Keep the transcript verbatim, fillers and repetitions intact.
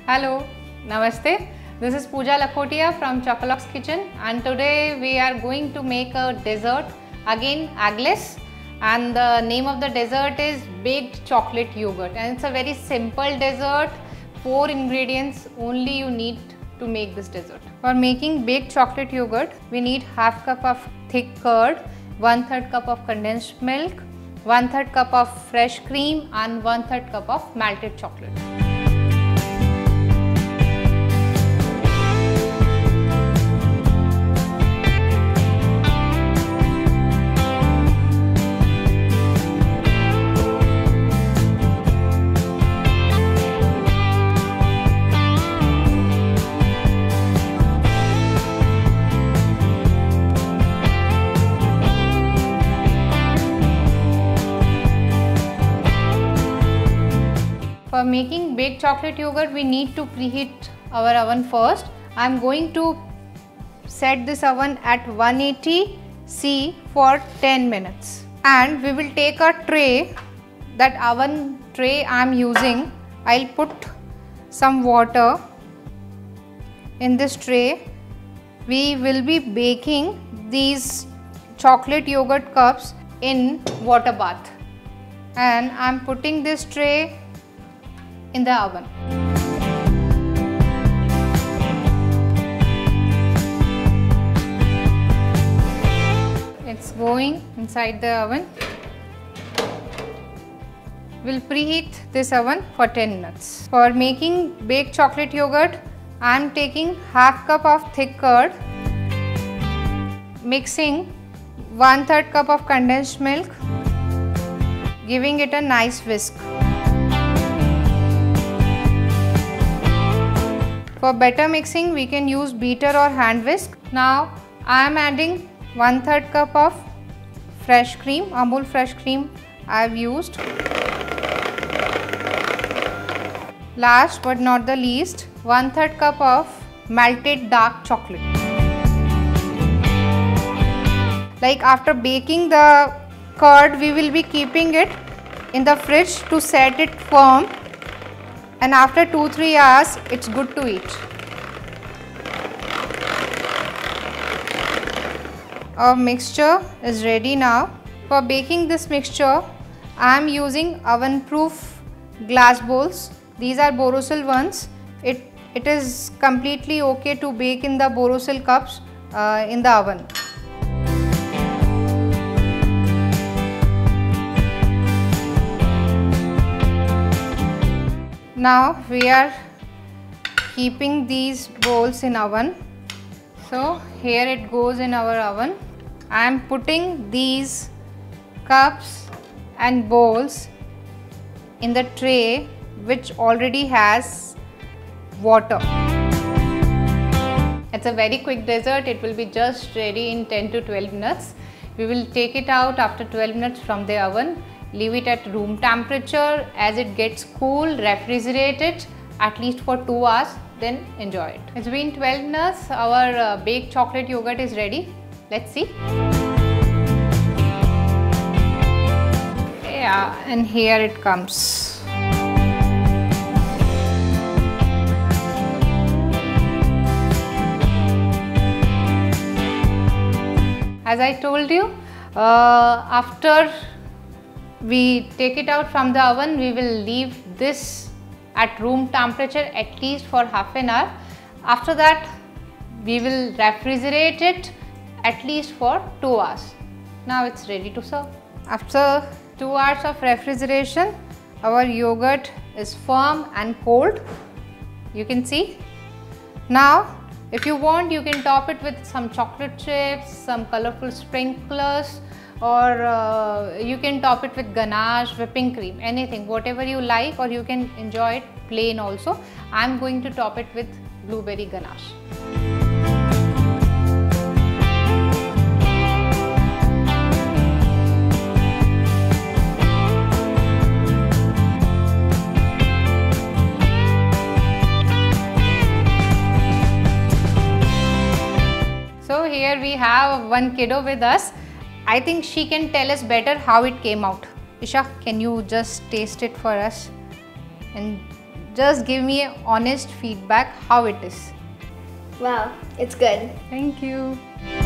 Hello, Namaste. This is Pooja Lakhotia from Chocolox Kitchen, and today we are going to make a dessert, again eggless, and the name of the dessert is baked chocolate yogurt, and it's a very simple dessert. Four ingredients only you need to make this dessert. For making baked chocolate yogurt, we need half cup of thick curd, one third cup of condensed milk, one third cup of fresh cream and one third cup of melted chocolate. For making baked chocolate yogurt, we need to preheat our oven first. I am going to set this oven at one eighty C for ten minutes. And we will take a tray, that oven tray I am using. I will put some water in this tray. We will be baking these chocolate yogurt cups in water bath. And I am putting this tray in the oven. It's going inside the oven. We'll preheat this oven for ten minutes. For making baked chocolate yogurt, I am taking half cup of thick curd, mixing one third cup of condensed milk, giving it a nice whisk. For better mixing, we can use beater or hand whisk. Now I am adding one third cup of fresh cream, Amul fresh cream I have used. Last but not the least, one third cup of melted dark chocolate. Like after baking the curd, we will be keeping it in the fridge to set it firm. And after two to three hours, it's good to eat. Our mixture is ready now. For baking this mixture, I am using oven-proof glass bowls. These are Borosil ones. It, it is completely okay to bake in the Borosil cups uh, in the oven. Now we are keeping these bowls in oven. So here it goes in our oven. I am putting these cups and bowls in the tray which already has water. It's a very quick dessert. It will be just ready in ten to twelve minutes. We will take it out after twelve minutes from the oven. Leave it at room temperature. As it gets cool, refrigerate it at least for two hours, then enjoy it. It's been twelve minutes. Our uh, baked chocolate yogurt is ready. Let's see. Yeah, and here it comes. As I told you, uh, after we take it out from the oven, we will leave this at room temperature at least for half an hour. After that, we will refrigerate it at least for two hours. Now it's ready to serve. After two hours of refrigeration, our yogurt is firm and cold. You can see. Now, if you want, you can top it with some chocolate chips, some colorful sprinklers, or uh, you can top it with ganache, whipping cream, anything, whatever you like, or you can enjoy it plain also. I am going to top it with blueberry ganache. So here we have one kiddo with us. I think she can tell us better how it came out. Isha, can you just taste it for us and just give me an honest feedback how it is. Wow, it's good. Thank you.